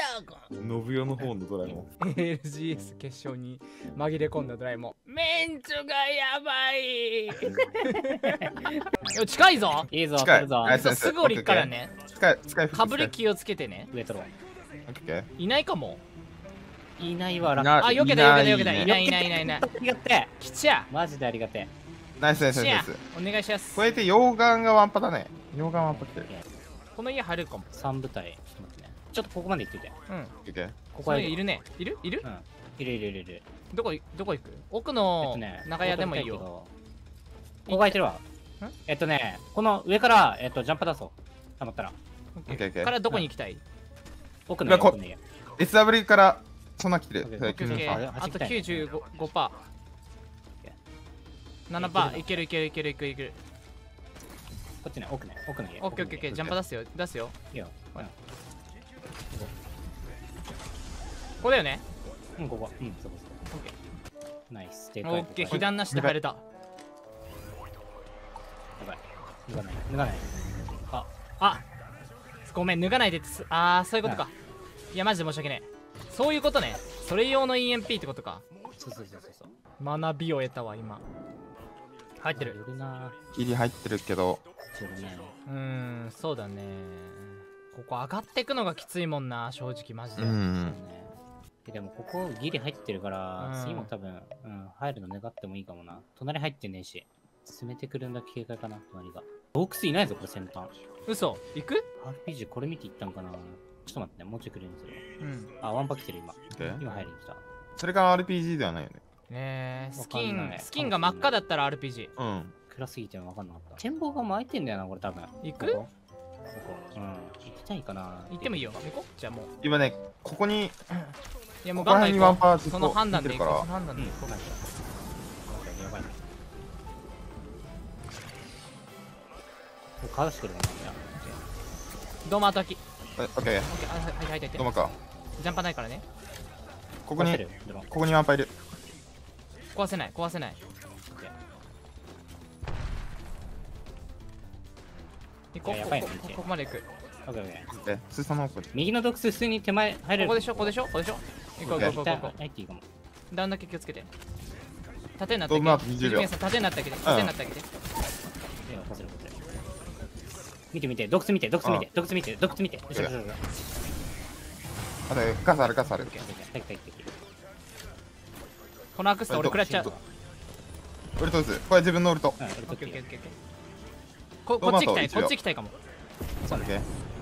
信代の方のドラえもん。 LGS 決勝に紛れ込んだドラえもん。メンツがやばい。近いぞ。 いいぞ、 近い来るぞ。 すぐ降りっからね。 使いかぶり気をつけてね。 上取ろオッケー。 いないかも。 う。いないわ、楽。 なあ、よけたよけたよけた。いなないいないいないいない。 ありがてえ。 きちゃ。 マジでありがてナイスナイスきちやナイス。。 お願いしますこ。れで溶岩がワンパだね。溶岩ワンパ来てる。 この家入るかも。 え。3部隊。ちょっと待ってね。ちょっとここまで行ってて。 うん。 オッケー。 ここここはいいるね。いるいるうん。いるいるいるいる。 どこ行く奥の長屋でもいいよ。 ここ空いてるわ。この上から、ジャンプ出そう。たまったら。 オッオッケーオッケーからどこに行きたい奥のいやこ家奥の家。 SW からそんな来てる。 オッケーオッケーオッケーあと95%。7%いけるいけるいけるいけるいける。 こっちね、奥ね、奥の家。 オッケーオッケーオッケー。ジャンプ出すよ。出すよ。 いいよ。 ここだよね。 うん、ここ。うん、そこそこ。 オッケナイス。でー。 かい。 オッケー。被弾なしで入れた。 やばい。脱がない。脱がない。 あ、ごめん、脱がないでって。そういうことか。いや、マジで申し訳ねえ。そういうことね。それ用の EMP ってことか。 そうそうそうそう。 学びを得たわ、今。入ってる。 寄るな切り入ってるけど。 ぁ。寄るね。 そうだね。ここ上がってくのがきついもんな、正直、マジで。 そうね。でもここギリ入ってるから、 うん次も多分、入るの願ってもいいかもな。隣入ってねえし。進めてくるんだけ警戒かな、隣が。洞窟いないぞ、これ先端。 嘘行く？ RPG これ見ていったんかな。ちょっと待ってね、もうちょいくれるんですよ。 うん。 あ、ワンパ来てる今。 で今入りに来た。 それが RPG ではないよね。 ねえ、スキわかんないンが真っ赤だったら RPG。 うん。 暗すぎて分かんなかった。展望が巻いてんだよな、これ多分。 行く？ ここうん。行きたいかな。 行ってもいいよ。行こう。じゃあもう。 今ね、ここに、 いやもうここら辺にワンこう。 パーずっとその判断で行こう。 出てるからその判断で行こう。 やばい。かわしてくるもんな。 ドーム後開き。 オッケー。 オッケー。入って。 どうもか。 ジャンパーないからね。 ここに、 壊せるドローンここにワンパいる。 壊せない。壊せない。行こう。 いややばいねここまで行く。 オッケーオッケー。 え、スーさんの奥に。 右の洞窟普通に手前入れる。 ここでしょ。ここでしょ。行こう行こう行こう行こう。 入っていいかも。 ダウンだけ気をつけて。縦になってドームアップ20秒縦になってあげて。縦になってあげて。 いや、こちらこちら。見て見て、洞窟見て、洞窟見て、洞窟見て、洞窟見て。よしよしよし。 あと、ガスある、ガスあるオッ。ケーオッケー。入って入って。 このアクスタ俺食らっちゃう。 ウルトです。これ自分のウルト。 うん、俺オッケーオッケーオッ取ってる。 ケー。こっち行きたい。こっち行きたいかも。 そうね。 オッケー。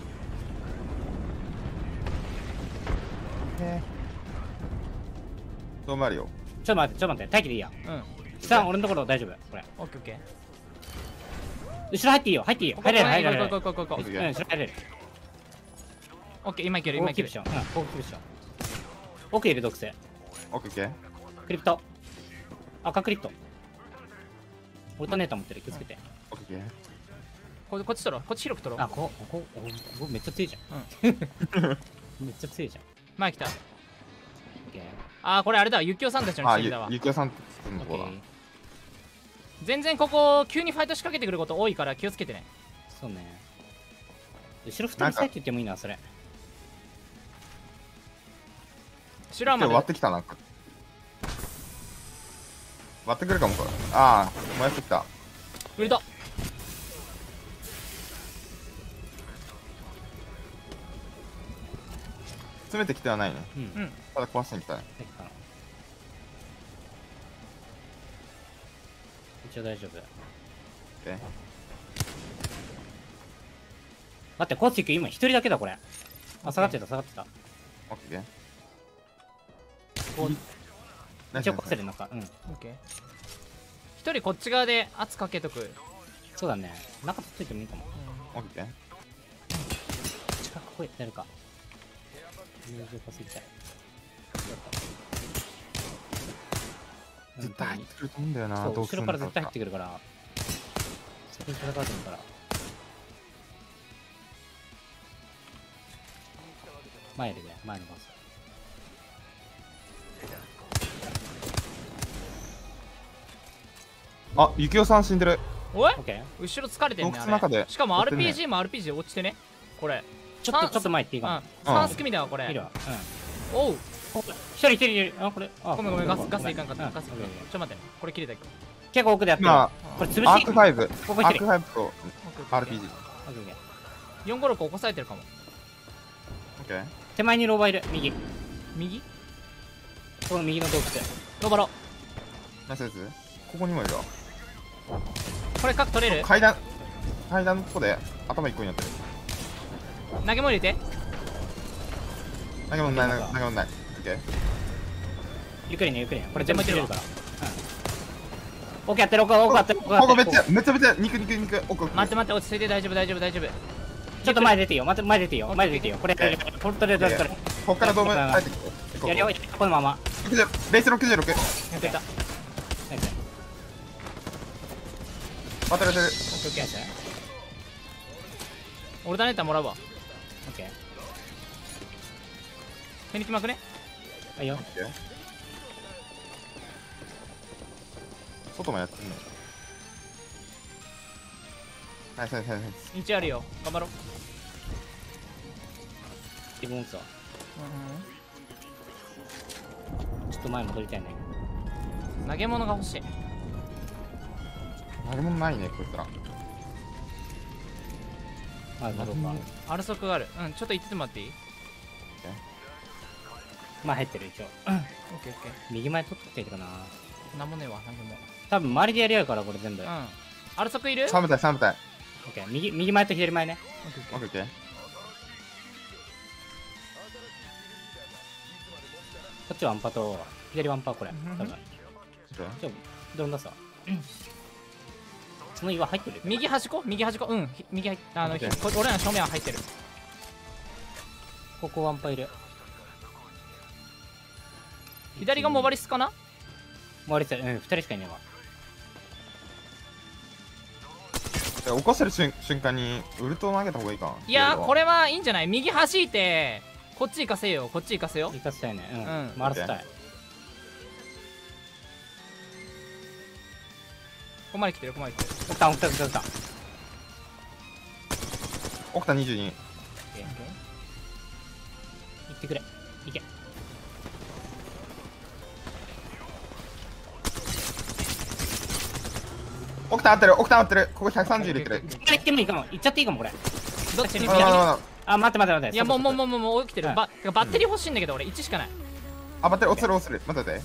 どうもあるよ。 ちょっと待って、待って。待機でいいや。 うん。 下、俺のところ大丈夫。これ。 オッケーオッケー。 後ろ入っていいよ。入っていいよ。入れる、入れる。 ここここ。 うん、後ろ入れる。 オッケー、今いける、今いける今いける。。うん、ここキープしよう。奥いる、毒性。 オッケーオッケー。 クリプト。赤クリプト。オルタネーター持ってる。気をつけて。 オッケーオッケー。 こっち取ろう。こっち広く取ろあ、 う。 ここめっちゃ強いじゃん。めっちゃ強いじゃん。 前来た。 オッケこれあれだ。ゆきおさんたちのチームだわ。 ゆきおさんってー。 とこだ。 全然ここ、急にファイト仕掛けてくること多いから気をつけてね。 そうね。後ろ2人サイって言ってもいいな、それ。 白はまで。 今日割ってきたな。割ってくるかもこれ。ああ、燃やしてきた。 ウルト。 詰めてきてはないね。 うん。 うん。 ただ壊してきたね。 入ったな一応大丈夫。 オッケー。 待って、コーチック今1人だけだ、これ。あ、下がってた、下がってた。 オッケー。 こうナイス一応壊せるのか。うん。 オッケー。一人こっち側で圧かけとく。 そうだね。中取っといてもいいかも。 オッケー。 近くここやるか。入場稼ぎたい。 絶対入ってくると思うんだよな。 そう、 洞窟後ろから絶対入の中ってくるから。そこに戦うと思うから。前でね、前のバス。 あ、ゆきおさん死んでる。 おいオッケー。 後ろ疲れてんね洞窟の中であれしかもやってるね RPG も RPG で落ちてねこれちょっと前行っていいか 3組だわこれ。 も。いるわ。 おう。 うん。一人いる。あ、これ。あごめんごめん、ガスいかんかった。 うんガスいかんかった。ちょっと待ってね、これ切れたけど。 結構奥でやってる。 今これ潰しアーク5 ここ一人。 アーク5と RPG オッケーオッケー 456起こされてるかも。 オッケー。 手前にローバーいる。右。 右この右の洞窟。 ロバロ。 ナイスです。ここにもいるわ。 これ角取れる？ 階段のとこで頭1個になってる。 投げ物入れて。 投げ物ない。オッケー。 ゆっくりね、ゆっくりね。これ全部切れるから。うん。奥やってる、奥やってる。 ここめっちゃ肉。奥。 待って落ち着いて、大丈夫。 ちょっと前出ていいよ。前出ていいよ。これ、ポルトレード。 こっからドーム入ってきて。 やるよ、このまま。 ベース66。 やってた。 ナイス。 バトルする。 オッケー。 オルタネーターもらうわ。 オッケー。 手にきまくね。 はいよ。 外もやってんの。ナイス。 1あるよ。頑張ろう。 自分打つわ。ちょっと前戻りたいね。 投げ物が欲しい。 何もないねこいつら。 まだどうか。 アルソクがある。ちょっと言っててもらっていい？ まあ入ってる一応。 オッケー。 右前取ってきてるかな。 なんもねえわ、投げ物。 多分周りでやり合うからこれ全部。 アルソクいる？ 3部隊。 オッケー。右前と左前ね。 オッケー。 こっちワンパと左ワンパこれ。多分。 オッケー。 ちょドロン出すわ。その岩入ってる？ 右端っこ。右入っ俺らの正面は入ってる。 ここワンパいる。 左がモバリスかな？ 回りたい。2人しかいないわ。 起こせる瞬間にウルトを投げた方がいいかな。 いやー、これはいいんじゃない？右弾いてこっち行かせよ。 行かせたいね。回らせたい。 ここまで来てる。 奥田。 奥田22。 行ってくれ。行け。 奥田合ってる。ここ130入れてる。 行ってもいいかも。行っちゃっていいかもこれ。 どっちに？ あ、待って。 いやもう起きてる。バッテリー欲しいんだけど俺1しかない。 バッテリー落ちる。待ってて。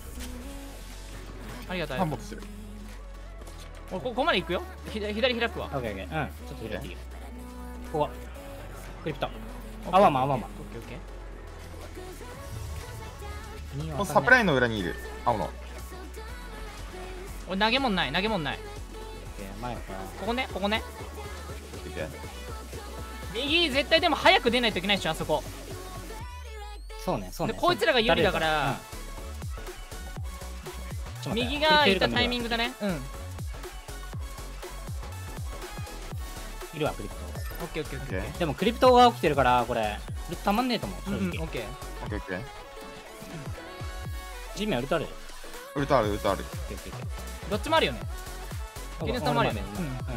ありがとう。 3本してる。 俺ここまで行くよ。左開くわ。 オッケー。ちょっと開いていいよ。ここ。クリプト。アワマ。 オッケー。 このサプライの裏にいる。青の。 俺投げ物ない。 前か。 ここね。 オッケー。 右絶対でも早く出ないといけないでしょ、あそこ。 そうね。 でこいつらが有利だから右が行ったタイミングだね。 いるわクリプト。 オッケー。 でもクリプトが起きてるからこれたまんねえと思う正直。 オッケー。 ジミーウルトある。 ウルトある。 どっちもあるよね。ゲネスタもあるよね。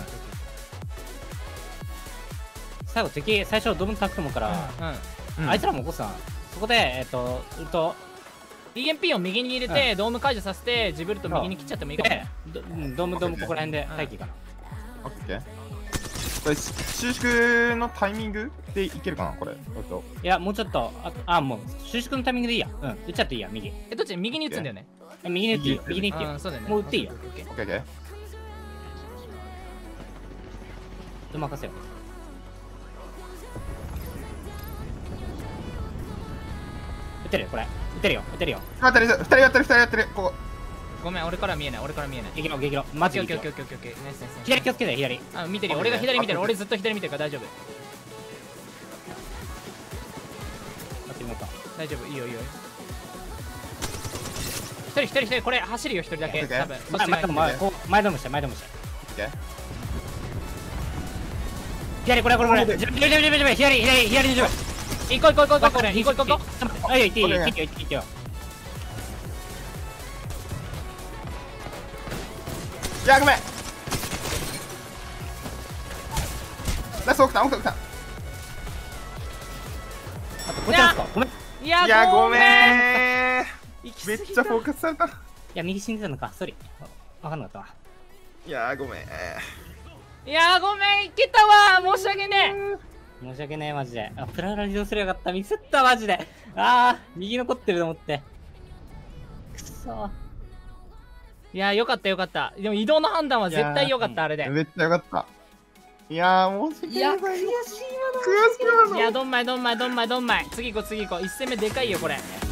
最後敵最初ドブンタックもからあいつらも起こすな。そこでウルト EMP を右に入れてドーム解除させてジブルト右に切っちゃってもいいかもね。 ドームここら辺で待機かな。 オッケー。これ収縮のタイミングでいけるかなこれ。 いやもうちょっともう収縮のタイミングでいいや。打っちゃっていいや右。 どっち右に打つんだよね。 右に打っていいよ。右に打っていいよ。 そうだよね。 もう打っていいよ。 オッケー。 任せよ。打てるよこれ。打てるよ。2人やってる。ここ。 ごめん、俺から見えない。 激ロ。マジで。 左気をつけて左。 見てるよ。俺が左見てる。俺ずっと左見てるから大丈夫。 待ってみようか。 大丈夫。いいよ。一人。これ走るよ、一人だけ。多分。 前ドムした。 オッケー。 左これ。左の準備。 行こう。 行こう。あ、いいよ。 いやごめん。ラスト奥田。 こっちなんすかごめん。 いやいやごごめんめん。 行きめ過ぎたっちゃフォーカスされた。 いや、右死んでたのか。ソリ。わかんなかったわ。 いやごめん。 いやごめんいけたわ申し訳ね申し訳ねえ、マジで。あ、プララリドすればよかった。ミスった、マジで。あー、右残ってると思って。くそー。 いやよかったよかった。でも移動の判断は絶対よかったあれで。 めっちゃよかった。いやー、申しいや、 訳ない。 悔しいわ悔しいわいやどんまいどんまいどんまいどんまい。次行こう次行こう。1戦目でかいよこれ。